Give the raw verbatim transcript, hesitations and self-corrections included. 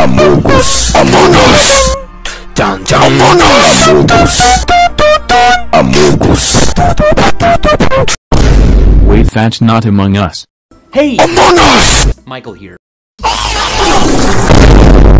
amougus, amougus, Jan Jan, amougus, amougus. Wait, that's not Among Us. Hey! Among Us! Michael here.